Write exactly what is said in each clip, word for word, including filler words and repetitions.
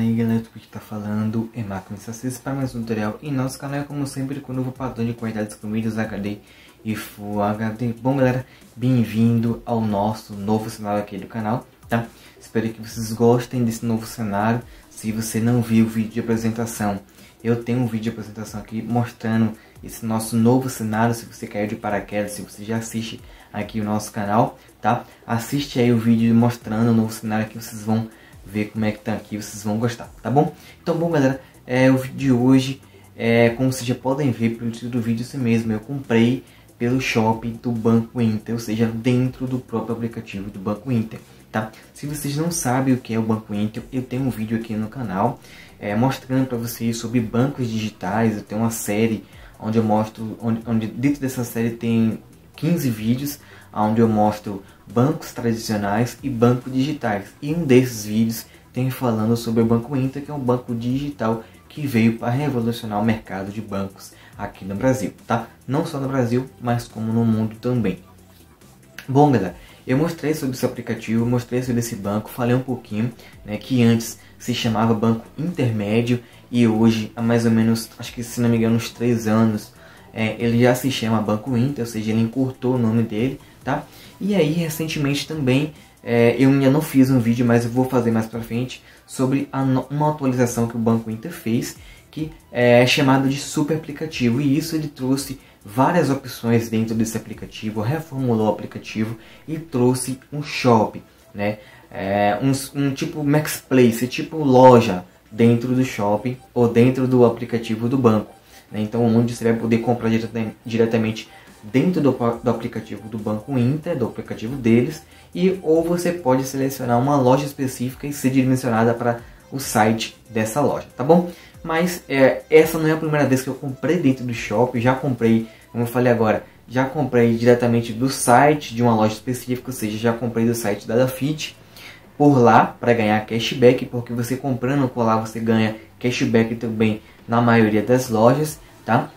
aí galera, tudo que tá falando é Marco Mensacês para mais um tutorial em nosso canal, como sempre, com o novo padrão de qualidade com vídeos H D e Full H D. Bom galera, bem-vindo ao nosso novo cenário aqui do canal, tá? Espero que vocês gostem desse novo cenário. Se você não viu o vídeo de apresentação, eu tenho um vídeo de apresentação aqui mostrando esse nosso novo cenário. Se você caiu de paraquedas, se você já assiste aqui o nosso canal, tá? Assiste aí o vídeo mostrando o novo cenário que vocês vão ver como é que tá aqui, vocês vão gostar, tá bom? Então, bom galera, é, o vídeo de hoje, é, como vocês já podem ver pelo título do vídeo, assim mesmo, eu comprei pelo shopping do Banco Inter, ou seja, dentro do próprio aplicativo do Banco Inter, tá? Se vocês não sabem o que é o Banco Inter, eu tenho um vídeo aqui no canal é, mostrando para vocês sobre bancos digitais. Eu tenho uma série onde eu mostro, onde, onde dentro dessa série tem quinze vídeos onde eu mostro bancos tradicionais e bancos digitais. E um desses vídeos tem falando sobre o Banco Inter, que é um banco digital que veio para revolucionar o mercado de bancos aqui no Brasil, tá? Não só no Brasil, mas como no mundo também. Bom galera, eu mostrei sobre esse aplicativo, mostrei sobre esse banco, falei um pouquinho, né, que antes se chamava Banco Intermédio e hoje, há mais ou menos, acho que se não me engano, uns três anos, é, ele já se chama Banco Inter, ou seja, ele encurtou o nome dele, tá? E aí, recentemente também, é, eu ainda não fiz um vídeo, mas eu vou fazer mais pra frente, sobre a no, uma atualização que o Banco Inter fez, que é chamado de super aplicativo. E isso ele trouxe várias opções dentro desse aplicativo, reformulou o aplicativo e trouxe um shopping, né? É, um, um tipo Max Place, tipo loja dentro do shopping ou dentro do aplicativo do banco, né? Então, onde você vai poder comprar direta, diretamente dentro do, do aplicativo do Banco Inter, do aplicativo deles, e ou você pode selecionar uma loja específica e ser direcionada para o site dessa loja, tá bom? Mas é, essa não é a primeira vez que eu comprei dentro do shopping. Já comprei, como eu falei agora, já comprei diretamente do site de uma loja específica, ou seja, já comprei do site da Dafit por lá para ganhar cashback, porque você comprando por lá você ganha cashback também na maioria das lojas, tá?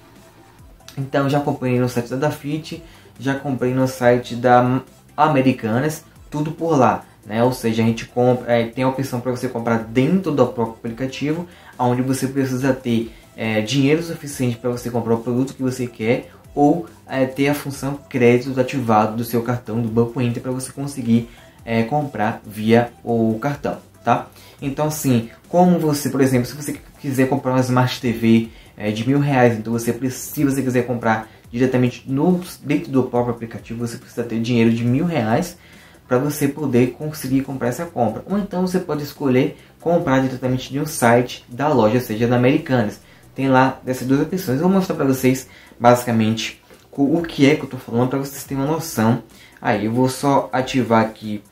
Então já comprei no site da Dafit, já comprei no site da Americanas, tudo por lá, né? Ou seja, a gente compra, é, tem a opção para você comprar dentro do próprio aplicativo, onde você precisa ter é, dinheiro suficiente para você comprar o produto que você quer, ou é, ter a função crédito ativado do seu cartão do Banco Inter para você conseguir é, comprar via o cartão, tá? Então assim, como você, por exemplo, se você quiser comprar uma Smart T V é, de mil reais, então você precisa, se você quiser comprar diretamente no, dentro do próprio aplicativo, você precisa ter dinheiro de mil reais para você poder conseguir comprar essa compra. Ou então você pode escolher comprar diretamente de um site da loja, ou seja, da Americanas. Tem lá dessas duas opções. Eu vou mostrar para vocês basicamente o que é que eu estou falando, para vocês terem uma noção. Aí eu vou só ativar aqui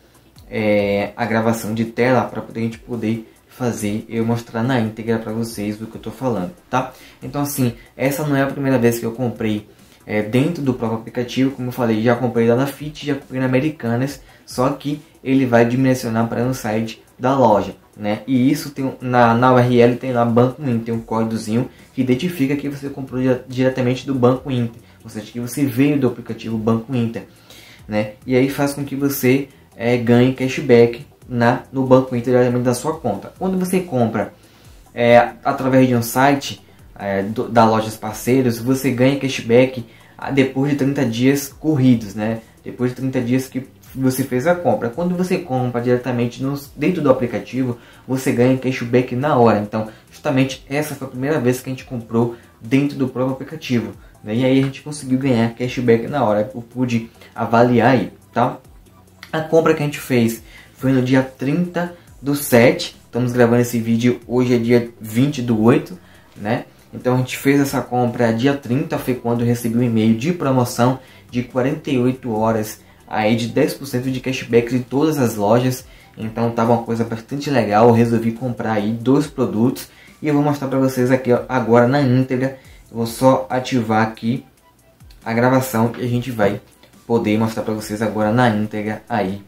é, a gravação de tela para poder a gente poder fazer eu mostrar na íntegra para vocês do que eu estou falando, tá? Então assim, essa não é a primeira vez que eu comprei é, dentro do próprio aplicativo. Como eu falei, já comprei lá na Fit, já comprei na Americanas, só que ele vai direcionar para um site da loja, né? E isso tem na, na U R L tem lá Banco Inter, tem um códigozinho que identifica que você comprou diretamente do Banco Inter, ou seja, que você veio do aplicativo Banco Inter, né? E aí faz com que você é, ganhe cashback na, no Banco Inter diretamente da sua conta. Quando você compra é, através de um site é, do, da Lojas Parceiros, você ganha cashback depois de trinta dias corridos, né? Depois de trinta dias que você fez a compra. Quando você compra diretamente no, dentro do aplicativo, você ganha cashback na hora. Então, justamente essa foi a primeira vez que a gente comprou dentro do próprio aplicativo, né? E aí a gente conseguiu ganhar cashback na hora. Eu pude avaliar aí, tá? A compra que a gente fez foi no dia trinta do sete. Estamos gravando esse vídeo hoje, é dia vinte do oito, né? Então a gente fez essa compra dia trinta, foi quando eu recebi um e-mail de promoção de quarenta e oito horas aí de dez por cento de cashback em todas as lojas. Então tava uma coisa bastante legal. Eu resolvi comprar aí dois produtos e eu vou mostrar para vocês aqui ó, agora na íntegra. Eu vou só ativar aqui a gravação que a gente vai poder mostrar para vocês agora na íntegra aí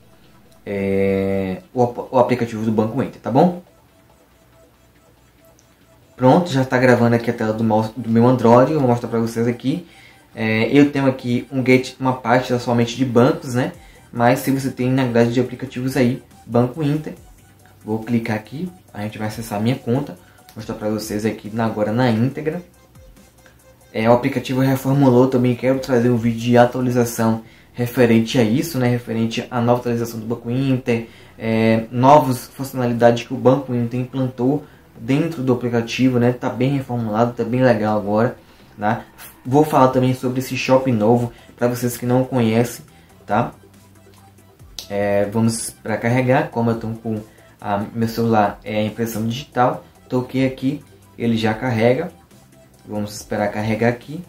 é, o, o aplicativo do Banco Inter, tá bom? Pronto, já está gravando aqui a tela do, mouse, do meu Android. Eu vou mostrar para vocês aqui. É, eu tenho aqui um get, uma parte somente de bancos, né? Mas se você tem na grade de aplicativos aí, Banco Inter, Vou clicar aqui, a gente vai acessar a minha conta, mostrar para vocês aqui agora na íntegra. É, o aplicativo reformulou, também quero trazer um vídeo de atualização referente a isso, né, referente à nova atualização do Banco Inter, é, novas funcionalidades que o Banco Inter implantou dentro do aplicativo, né, tá bem reformulado, tá bem legal agora, tá? Vou falar também sobre esse shopping novo, para vocês que não conhecem, tá? É, vamos para carregar, como eu estou com a, meu celular é a impressão digital, toquei aqui, ele já carrega, vamos esperar carregar aqui.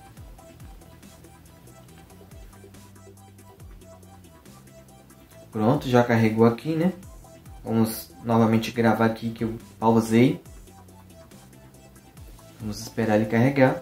Pronto, já carregou aqui, né? Vamos novamente gravar aqui que eu pausei. Vamos esperar ele carregar.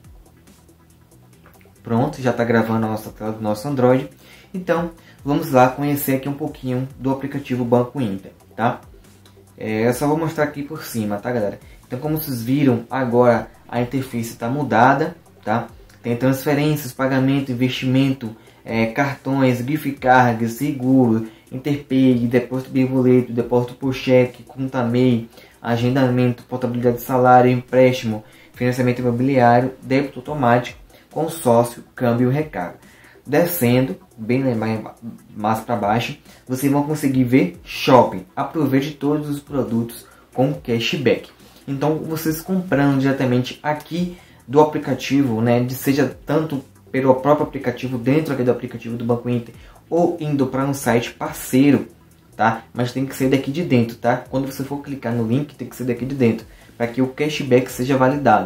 Pronto, já está gravando a nossa tela do nosso Android. Então, vamos lá conhecer aqui um pouquinho do aplicativo Banco Inter, tá? É, eu só vou mostrar aqui por cima, tá, galera? Então, como vocês viram, agora a interface está mudada, tá? Tem transferências, pagamento, investimento, é, cartões, gift card, seguro, Interpay, depósito de boleto, depósito por cheque, conta M E I, agendamento, portabilidade de salário, empréstimo, financiamento imobiliário, débito automático, consórcio, câmbio e recarga. Descendo, bem mais para baixo, vocês vão conseguir ver shopping. Aproveite todos os produtos com cashback. Então, vocês comprando diretamente aqui do aplicativo, né, de seja tanto pelo próprio aplicativo, dentro aqui do aplicativo do Banco Inter, ou indo para um site parceiro, tá? Mas tem que ser daqui de dentro, tá? Quando você for clicar no link, tem que ser daqui de dentro, para que o cashback seja validado,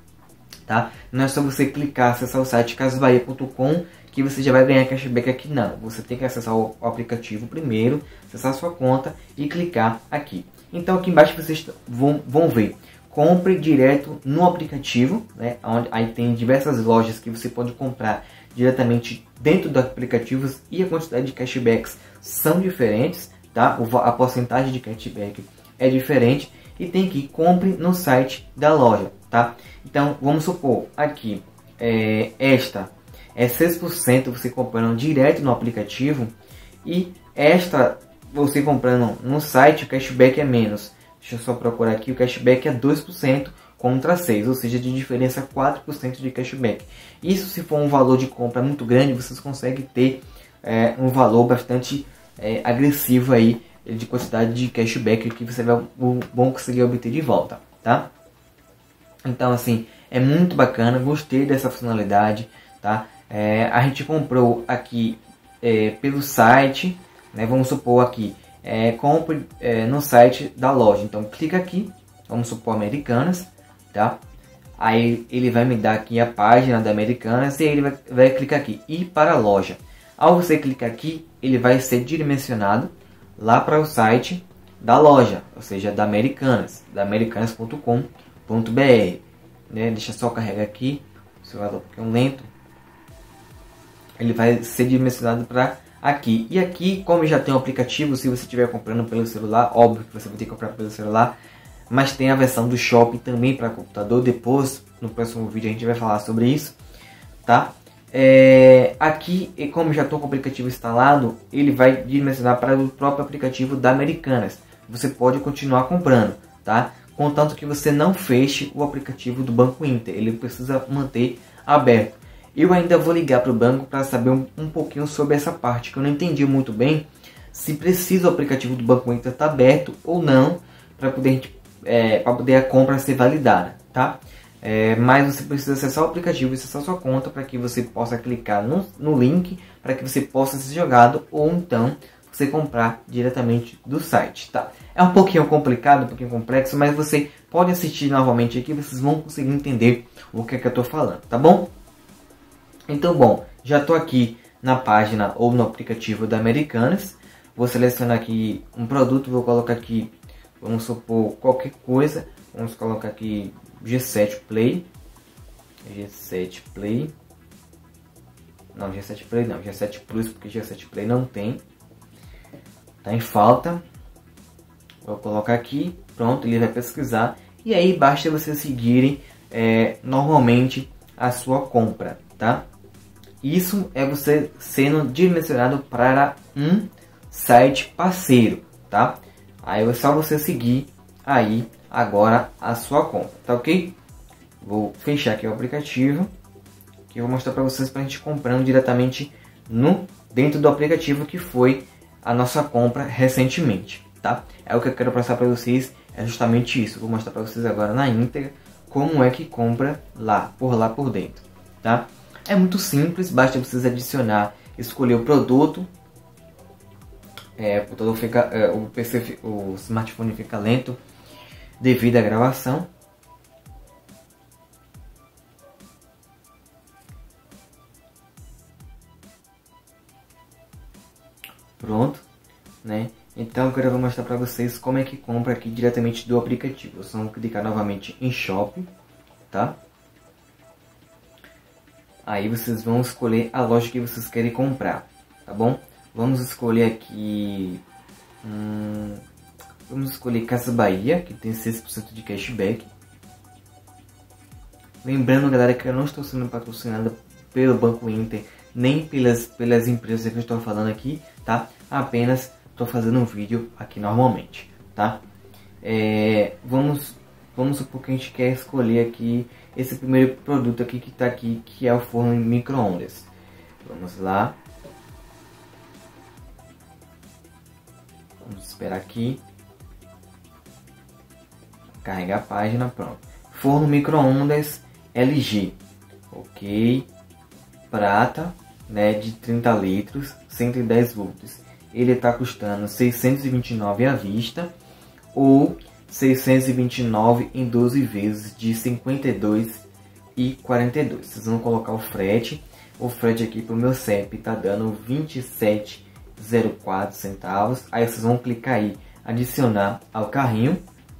tá? Não é só você clicar, acessar o site casas bahia ponto com que você já vai ganhar cashback aqui, não. Você tem que acessar o aplicativo primeiro, acessar a sua conta e clicar aqui. Então aqui embaixo vocês vão, vão ver, compre direto no aplicativo, né? Onde, aí tem diversas lojas que você pode comprar diretamente dentro do aplicativo e a quantidade de cashbacks são diferentes, tá? A porcentagem de cashback é diferente e tem que compre no site da loja, tá? Então vamos supor aqui, é, esta é seis por cento você comprando direto no aplicativo e esta você comprando no site o cashback é menos. Deixa eu só procurar aqui, o cashback é dois por cento contra seis, ou seja, de diferença quatro por cento de cashback. Isso, se for um valor de compra muito grande, vocês conseguem ter é, um valor bastante é, agressivo aí de quantidade de cashback que você vai bom conseguir obter de volta, tá? Então, assim, é muito bacana, gostei dessa funcionalidade, tá? É, a gente comprou aqui é, pelo site, né? Vamos supor aqui, é, compre é, no site da loja. Então clica aqui, vamos supor Americanas, tá? Aí ele vai me dar aqui a página da Americanas e ele vai, vai clicar aqui, ir para a loja. Ao você clicar aqui, ele vai ser direcionado lá para o site da loja, ou seja, da Americanas, da americanas ponto com ponto br, né? Deixa só carregar aqui, o celular é um lento. Ele vai ser direcionado para aqui. E aqui, como já tem um aplicativo, se você estiver comprando pelo celular, óbvio que você vai ter que comprar pelo celular, mas tem a versão do shopping também para computador. Depois, no próximo vídeo, a gente vai falar sobre isso, tá? É, aqui, como já estou com o aplicativo instalado, ele vai direcionar para o próprio aplicativo da Americanas. Você pode continuar comprando, tá? Contanto que você não feche o aplicativo do Banco Inter, ele precisa manter aberto. Eu ainda vou ligar para o banco para saber um, um pouquinho sobre essa parte, que eu não entendi muito bem se precisa o aplicativo do Banco Inter estar aberto ou não para poder, é, para poder a compra ser validada, tá? É, mas você precisa acessar o aplicativo e acessar sua conta para que você possa clicar no, no link para que você possa ser jogado ou então você comprar diretamente do site, tá? É um pouquinho complicado, um pouquinho complexo, mas você pode assistir novamente aqui, vocês vão conseguir entender o que é que eu estou falando, tá bom? Então, bom, já estou aqui na página ou no aplicativo da Americanas. Vou selecionar aqui um produto, vou colocar aqui, vamos supor, qualquer coisa. Vamos colocar aqui G sete Play. G sete Play. Não, G sete Play não, G sete Plus, porque G sete Play não tem. Tá em falta. Vou colocar aqui, pronto, ele vai pesquisar. E aí basta vocês seguirem é, normalmente a sua compra, tá? Isso é você sendo direcionado para um site parceiro, tá? Aí é só você seguir aí agora a sua compra, tá ok? Vou fechar aqui o aplicativo, que eu vou mostrar para vocês para a gente comprando diretamente no dentro do aplicativo que foi a nossa compra recentemente, tá? É o que eu quero passar para vocês, é justamente isso. Vou mostrar para vocês agora na íntegra como é que compra lá, por lá por dentro, tá? É muito simples, basta vocês adicionar, escolher o produto. É, o, todo fica, é, o, P C, o smartphone fica lento devido à gravação. Pronto, né? Então agora eu vou mostrar para vocês como é que compra aqui diretamente do aplicativo. Vocês vão clicar novamente em Shopping, tá? Aí vocês vão escolher a loja que vocês querem comprar, tá bom? Vamos escolher aqui... Hum, vamos escolher Casas Bahia, que tem seis por cento de cashback. Lembrando, galera, que eu não estou sendo patrocinado pelo Banco Inter, nem pelas, pelas empresas que eu estou falando aqui, tá? Apenas estou fazendo um vídeo aqui normalmente, tá? É, vamos, vamos supor que a gente quer escolher aqui esse primeiro produto aqui que está aqui, que é o forno micro-ondas. Vamos lá. Vamos esperar aqui. Carregar a página, pronto. Forno micro-ondas L G. Ok. Prata, né, de trinta litros, cento e dez volts. Ele está custando seiscentos e vinte e nove à vista ou seiscentos e vinte e nove em doze vezes de cinquenta e dois reais e quarenta e dois centavos. Vocês vão colocar o frete. O frete aqui para o meu C E P está dando vinte e sete reais e zero quatro centavos. Aí vocês vão clicar aí, adicionar ao carrinho.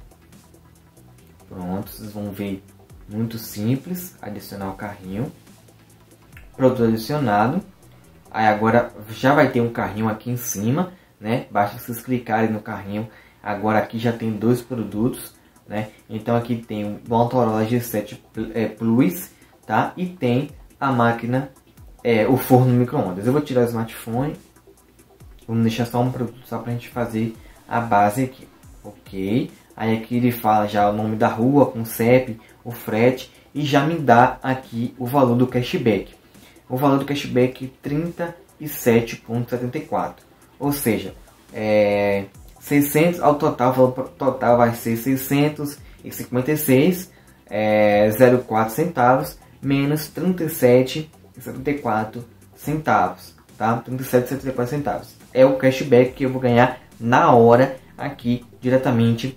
Pronto, vocês vão ver, muito simples, adicionar ao carrinho. Produto adicionado. Aí agora já vai ter um carrinho aqui em cima, né? Basta vocês clicarem no carrinho. Agora aqui já tem dois produtos, né? Então aqui tem o Motorola G sete Plus, tá? E tem a máquina, é, o forno micro-ondas. Eu vou tirar o smartphone. Vamos deixar só um produto só pra gente fazer a base aqui, ok? Aí aqui ele fala já o nome da rua com o C E P, o frete e já me dá aqui o valor do cashback. O valor do cashback trinta e sete reais e setenta e quatro centavos, ou seja, é, seiscentos ao total, o valor total vai ser seiscentos e cinquenta e seis reais e zero quatro centavos menos trinta e sete reais e setenta e quatro centavos, tá? trinta e sete reais e setenta e quatro centavos é o cashback que eu vou ganhar na hora aqui diretamente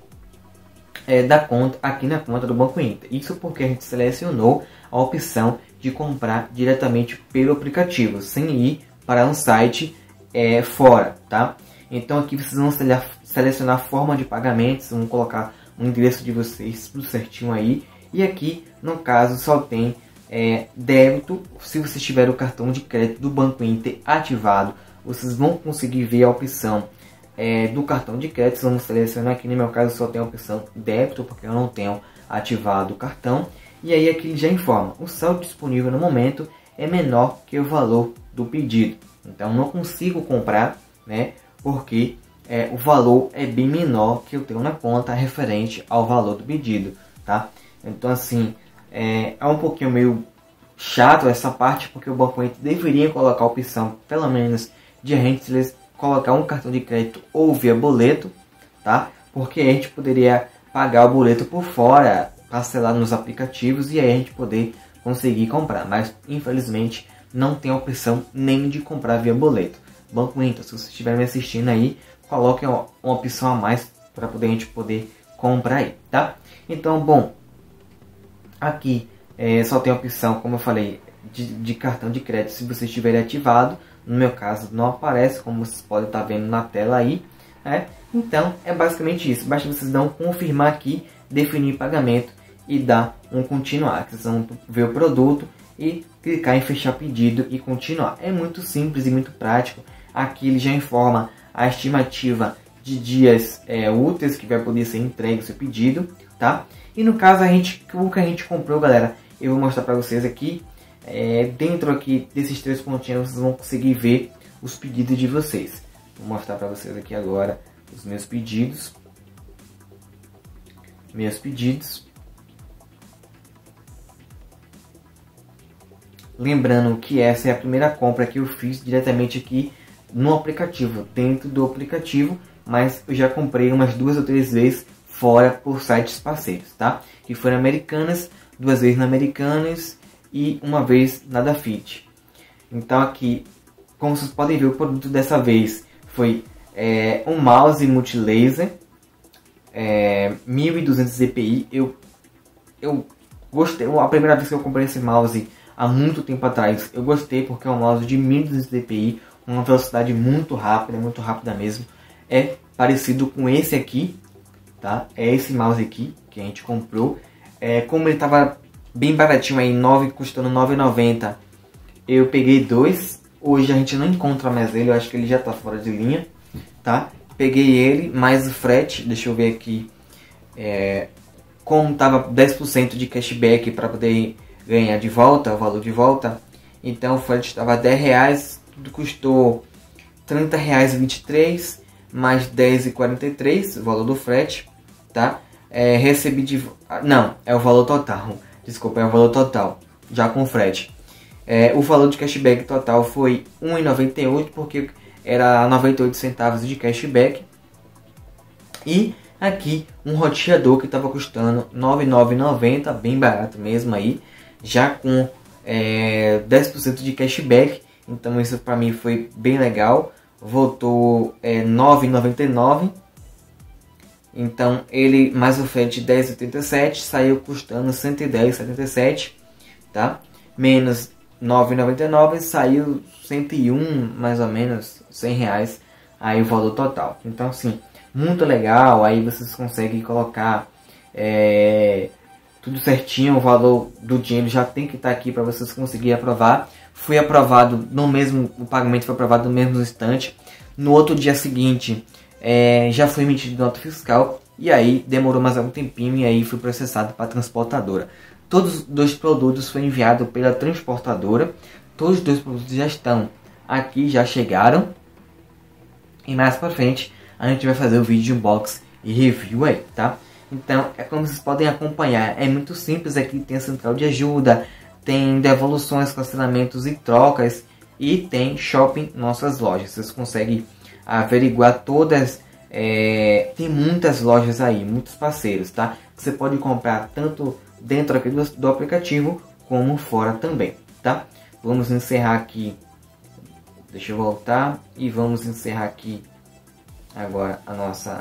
é, da conta aqui na conta do Banco Inter. Isso porque a gente selecionou a opção de comprar diretamente pelo aplicativo, sem ir para um site é, fora, tá? Então aqui vocês vão selecionar a forma de pagamento, vocês vão colocar o endereço de vocês tudo certinho aí. E aqui, no caso, só tem é, débito. Se vocês tiverem o cartão de crédito do Banco Inter ativado, vocês vão conseguir ver a opção é, do cartão de crédito. Vamos selecionar aqui, no meu caso só tem a opção débito, porque eu não tenho ativado o cartão. E aí aqui ele já informa, o saldo disponível no momento é menor que o valor do pedido. Então não consigo comprar, né? Porque é, o valor é bem menor que eu tenho na conta referente ao valor do pedido, tá? Então assim, é, é um pouquinho meio chato essa parte, porque o Banco Inter deveria colocar a opção, pelo menos, de a gente colocar um cartão de crédito ou via boleto, tá? Porque a gente poderia pagar o boleto por fora, parcelar nos aplicativos e aí a gente poder conseguir comprar, mas infelizmente não tem a opção nem de comprar via boleto. Banco Inter, se você estiver me assistindo aí, coloque uma, uma opção a mais para poder a gente poder comprar aí, tá? Então, bom, aqui é, só tem a opção, como eu falei, de, de cartão de crédito se você estiver ativado. No meu caso não aparece, como vocês podem estar vendo na tela aí, né? Então é basicamente isso, basta vocês dar um confirmar aqui, definir pagamento e dar um continuar. Vocês vão ver o produto e clicar em fechar pedido e continuar. É muito simples e muito prático. Aqui ele já informa a estimativa de dias é, úteis que vai poder ser entregue o seu pedido, tá? E no caso a gente, o que a gente comprou, galera, eu vou mostrar para vocês aqui. É, dentro aqui desses três pontinhos vocês vão conseguir ver os pedidos de vocês. Vou mostrar para vocês aqui agora os meus pedidos. Meus pedidos. Lembrando que essa é a primeira compra que eu fiz diretamente aqui no aplicativo, dentro do aplicativo, mas eu já comprei umas duas ou três vezes fora por sites parceiros, tá? Que foram Americanas, duas vezes na Americanas e uma vez na Dafit. Então aqui, como vocês podem ver, o produto dessa vez foi é, um mouse multilaser, é, mil e duzentos D P I. Eu, eu gostei, a primeira vez que eu comprei esse mouse há muito tempo atrás, eu gostei porque é um mouse de mil e duzentos D P I, uma velocidade muito rápida, muito rápida mesmo. É parecido com esse aqui, tá? É esse mouse aqui que a gente comprou. É, como ele estava bem baratinho aí, nove, custando nove reais e noventa centavos, eu peguei dois. Hoje a gente não encontra mais ele, eu acho que ele já está fora de linha, tá? Peguei ele, mais o frete, deixa eu ver aqui, é, como tava dez por cento de cashback para poder ganhar de volta, o valor de volta, então o frete estava dez reais, tudo custou trinta reais e vinte e três, mais dez reais e quarenta e três, o valor do frete, tá? É, recebi de... não, é o valor total, desculpa, é o valor total, já com frete. É, o valor de cashback total foi um real e noventa e oito centavos, porque era noventa e oito centavos de cashback. E aqui um roteador que estava custando nove reais e noventa e nove centavos, bem barato mesmo aí, já com é, dez por cento de cashback. Então isso para mim foi bem legal. Voltou é, nove reais e noventa e nove centavos. Então ele mais o frete dez reais e oitenta e sete centavos, saiu custando cento e dez reais e setenta e sete centavos, tá? Menos nove reais e noventa e nove centavos, saiu cento e um, mais ou menos, cem reais aí o valor total. Então assim, muito legal, aí vocês conseguem colocar é, tudo certinho, o valor do dinheiro já tem que estar aqui para vocês conseguirem aprovar. Foi aprovado no mesmo, o pagamento foi aprovado no mesmo instante. No outro dia seguinte, é, já foi emitido nota fiscal, e aí demorou mais algum tempinho e aí foi processado para a transportadora. Todos os dois produtos foram enviados pela transportadora. Todos os dois produtos já estão aqui, já chegaram. E mais pra frente a gente vai fazer o vídeo de unboxing e review aí, tá? Então, é como vocês podem acompanhar, é muito simples. Aqui tem a central de ajuda, tem devoluções, cancelamentos e trocas, e tem shopping nossas lojas. Vocês conseguem averiguar todas, é, tem muitas lojas aí, muitos parceiros, tá? Você pode comprar tanto dentro aqui do, do aplicativo como fora também, tá? Vamos encerrar aqui, deixa eu voltar e vamos encerrar aqui agora a nossa,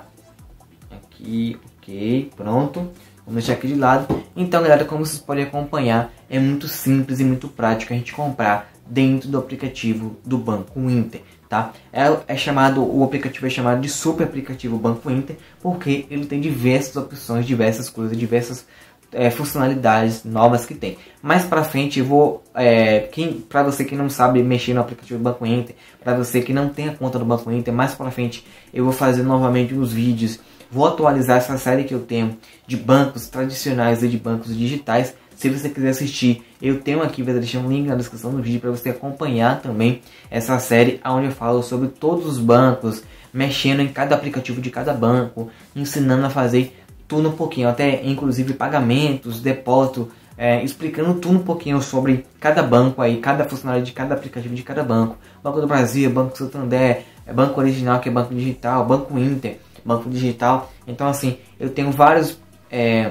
aqui, ok, pronto, vamos deixar aqui de lado. Então galera, como vocês podem acompanhar, é muito simples e muito prático a gente comprar dentro do aplicativo do Banco Inter, tá? É, é chamado, o aplicativo é chamado de super aplicativo Banco Inter, porque ele tem diversas opções, diversas coisas, diversas É, funcionalidades novas que tem. Mais pra frente eu vou, é, quem, pra você que não sabe mexer no aplicativo do Banco Inter, pra você que não tem a conta do Banco Inter, mais pra frente eu vou fazer novamente uns vídeos, vou atualizar essa série que eu tenho de bancos tradicionais e de bancos digitais. Se você quiser assistir, eu tenho aqui, vou deixar um link na descrição do vídeo para você acompanhar também essa série, onde eu falo sobre todos os bancos, mexendo em cada aplicativo de cada banco, ensinando a fazer tudo um pouquinho, até inclusive pagamentos, depósito, é, explicando tudo um pouquinho sobre cada banco aí, cada funcionalidade de cada aplicativo de cada banco. Banco do Brasil, Banco Santander, Banco Original, que é Banco Digital, Banco Inter, Banco Digital. Então assim, eu tenho vários, é,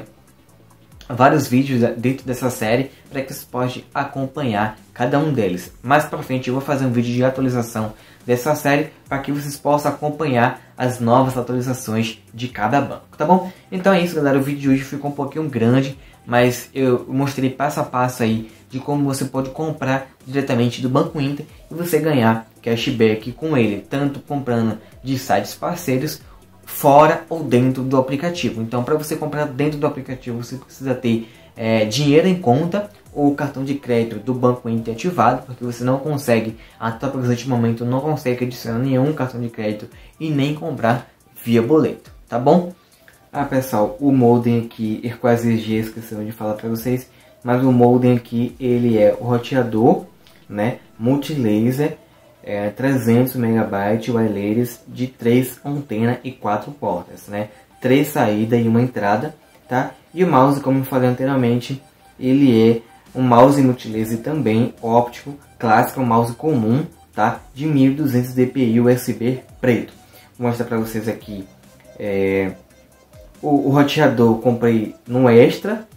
vários vídeos dentro dessa série para que você pode acompanhar cada um deles. Mais para frente eu vou fazer um vídeo de atualização dessa série para que vocês possam acompanhar as novas atualizações de cada banco, tá bom? Então é isso, galera, o vídeo de hoje ficou um pouquinho grande, mas eu mostrei passo a passo aí de como você pode comprar diretamente do Banco Inter e você ganhar cashback com ele, tanto comprando de sites parceiros, fora ou dentro do aplicativo. Então, para você comprar dentro do aplicativo, você precisa ter é, dinheiro em conta ou cartão de crédito do Banco Inter ativado, porque você não consegue, até o presente momento, não consegue adicionar nenhum cartão de crédito e nem comprar via boleto, tá bom? Ah, pessoal, o modem aqui, eu quase esqueci de falar para vocês, mas o modem aqui, ele é o roteador, né, multilaser, é, trezentos megabytes wireless de três antenas e quatro portas, né? três saídas e uma entrada, tá? E o mouse, como eu falei anteriormente, ele é um mouse multilaser também óptico, clássico, um mouse comum, tá? De mil e duzentos D P I U S B preto. Vou mostrar para vocês aqui. É, o, o roteador eu comprei no Extra,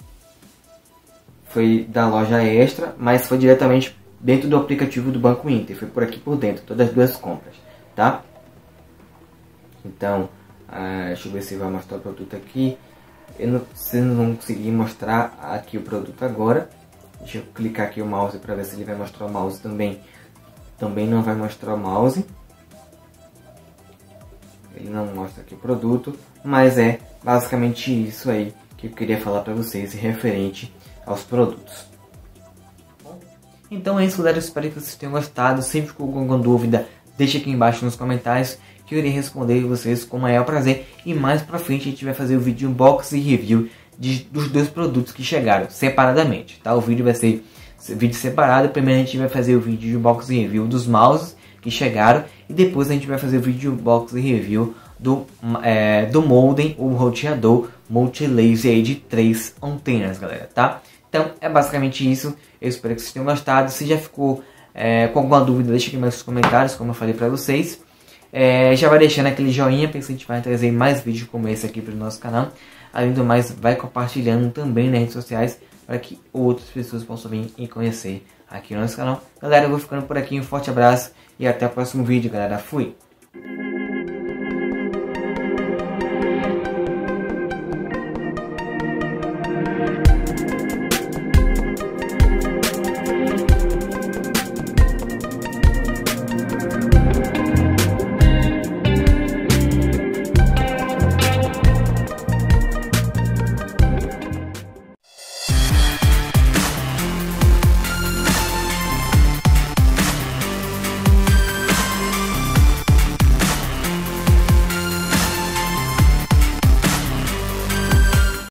foi da loja Extra, mas foi diretamente dentro do aplicativo do Banco Inter, foi por aqui por dentro, todas as duas compras, tá? Então, ah, deixa eu ver se vai mostrar o produto aqui. Eu não, vocês não vão conseguir mostrar aqui o produto agora. Deixa eu clicar aqui o mouse para ver se ele vai mostrar o mouse também. Também não vai mostrar o mouse. Ele não mostra aqui o produto, mas é basicamente isso aí que eu queria falar para vocês referente aos produtos. Então é isso, galera, eu espero que vocês tenham gostado. Sempre ficou com alguma dúvida, deixa aqui embaixo nos comentários que eu irei responder vocês com o maior prazer. E mais pra frente a gente vai fazer o vídeo unboxing e review de, dos dois produtos que chegaram separadamente, tá? O vídeo vai ser vídeo separado. Primeiro a gente vai fazer o vídeo de unboxing e review dos mouses que chegaram, e depois a gente vai fazer o vídeo unboxing e review do, é, do modem, o roteador multilaser aí de três antenas, galera, tá? Então é basicamente isso. Eu espero que vocês tenham gostado. Se já ficou é, com alguma dúvida, deixa aqui nos comentários, como eu falei pra vocês. É, já vai deixando aquele joinha, porque a gente vai trazer mais vídeos como esse aqui para o nosso canal. Além do mais, vai compartilhando também nas redes sociais para que outras pessoas possam vir e conhecer aqui no nosso canal. Galera, eu vou ficando por aqui. Um forte abraço e até o próximo vídeo, galera. Fui!